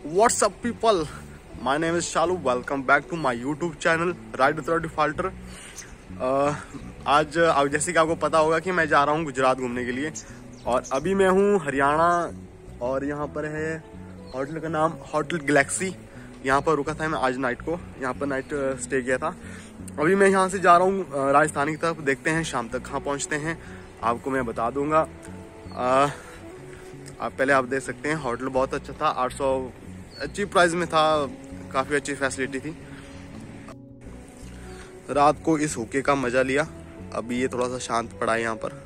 What's up people, my name is Shalu. Welcome back to my YouTube channel Ride Without Defaulter. आज जैसे कि आपको पता होगा कि मैं जा रहा हूँ गुजरात घूमने के लिए और अभी मैं हूँ हरियाणा और यहाँ पर है होटल का नाम होटल गैलेक्सी। यहाँ पर रुका था मैं आज नाइट को, यहाँ पर नाइट स्टे किया था। अभी मैं यहाँ से जा रहा हूँ राजस्थान की तरफ, देखते हैं शाम तक कहाँ पहुँचते हैं आपको मैं बता दूंगा। आप देख सकते हैं होटल बहुत अच्छा था, 800 अच्छी प्राइस में था, काफ़ी अच्छी फैसिलिटी थी। रात को इस हुक्के का मज़ा लिया, अभी ये थोड़ा सा शांत पड़ा है यहाँ पर।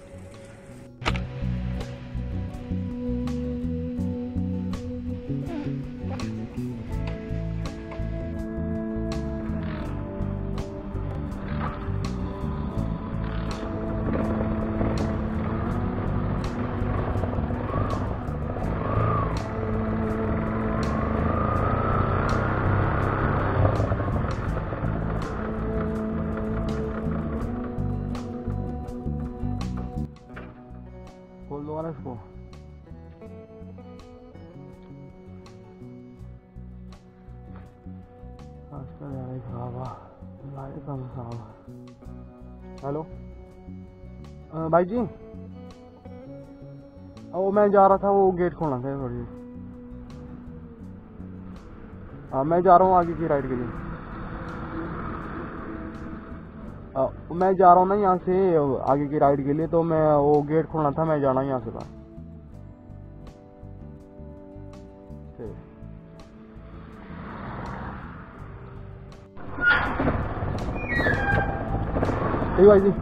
खोल दो ना इसको। लाइट कम साहब। हेलो भाई जी, वो मैं जा रहा था, वो गेट खोलना था थोड़ी। हाँ मैं जा रहा हूँ आगे की राइड के लिए। मैं जा रहा हूँ ना यहाँ से आगे की राइड के लिए, तो मैं वो गेट खोलना था, मैं जाना यहाँ से बाहर। ठीक भाई जी।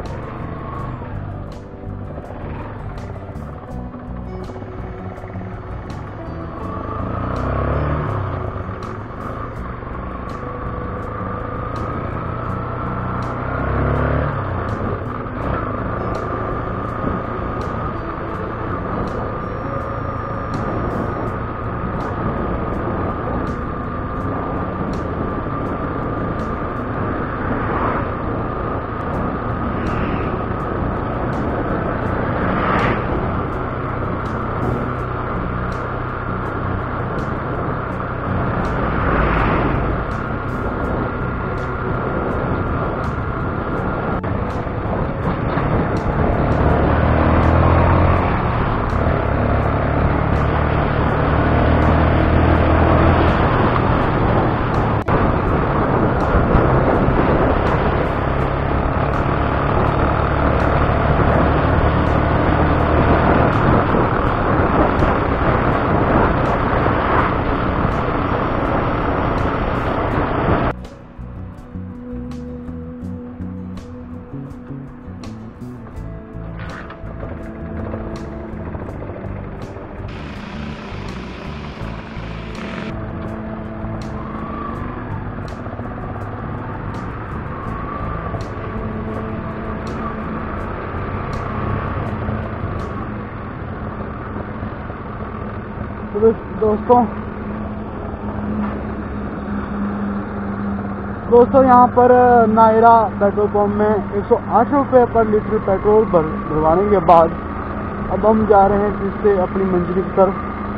दोस्तों यहाँ पर नायरा पेट्रोल पंप में 108 रुपये पर लीटर पेट्रोल भरवाने के बाद अब हम जा रहे हैं फिर से अपनी मंजिल की तरफ।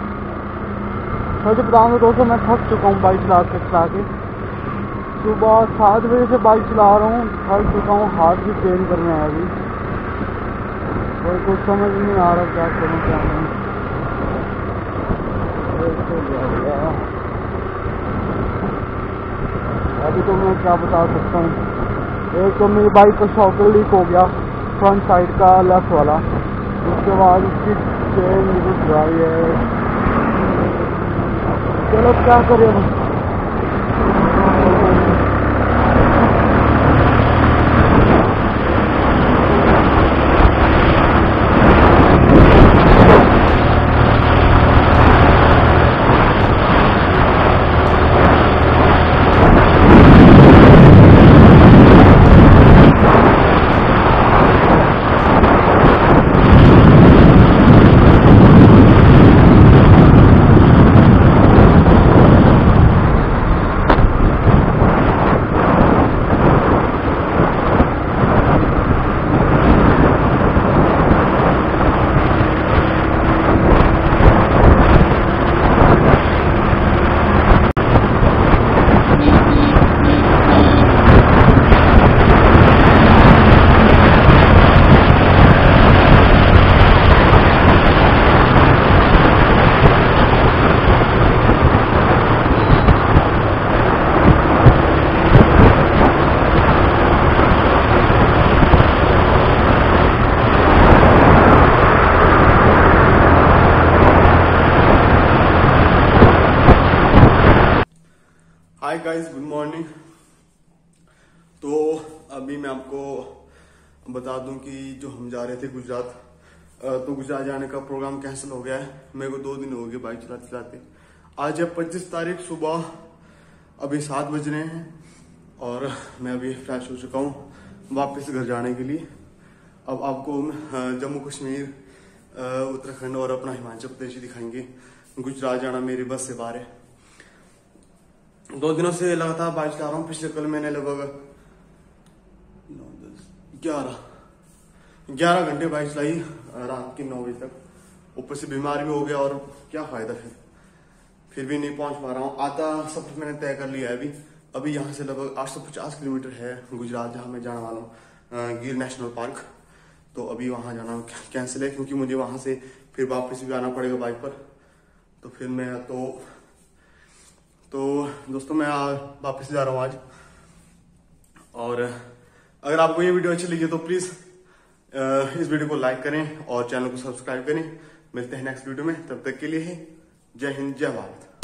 सच बताऊँ तो दोस्तों मैं थक चुका हूँ बाइक चला के। सुबह 7 बजे से बाइक चला रहा हूँ, थक चुका हूँ, हाथ भी पेन कर रहे हैं अभी, और कुछ समझ नहीं आ रहा क्या करूँ क्या नहीं। अभी तो मैं क्या बता सकता हूँ। एक तो मेरी बाइक का शॉकर लीक हो गया, फ्रंट साइड का लेफ्ट वाला, उसके बाद उसकी चेन घुस रही है। चलो क्या करें। Hi guys, good morning. तो अभी मैं आपको बता दूं कि जो हम जा रहे थे गुजरात, तो गुजरात जाने का प्रोग्राम कैंसिल हो गया है। मेरे को 2 दिन हो गए बाइक चलाते चलाते। आज है 25 तारीख, सुबह अभी 7 बज रहे हैं और मैं अभी फ्रेश हो चुका हूँ वापस घर जाने के लिए। अब आपको जम्मू कश्मीर, उत्तराखंड और अपना हिमाचल प्रदेश दिखाएंगे। गुजरात जाना मेरी बस से बाहर है। 2 दिनों से लगातार बाइक चला रहा हूँ। पिछले कल मैंने लगभग 11 घंटे बाइक चलाई रात के 9 बजे तक। ऊपर से बीमार भी हो गया और क्या फायदा, फिर भी नहीं पहुंच पा रहा हूँ। आधा सफर मैंने तय कर लिया है। अभी यहाँ से लगभग 850 किलोमीटर है गुजरात, जहाँ मैं जाने वाला हूँ गिर नेशनल पार्क। तो अभी वहाँ जाना कैंसिल है क्योंकि मुझे वहां से फिर वापस भी आना पड़ेगा बाइक पर। तो फिर मैं तो दोस्तों मैं वापस जा रहा हूँ आज। और अगर आपको ये वीडियो अच्छी लगी तो प्लीज इस वीडियो को लाइक करें और चैनल को सब्सक्राइब करें। मिलते हैं नेक्स्ट वीडियो में, तब तक के लिए जय हिंद, जय भारत।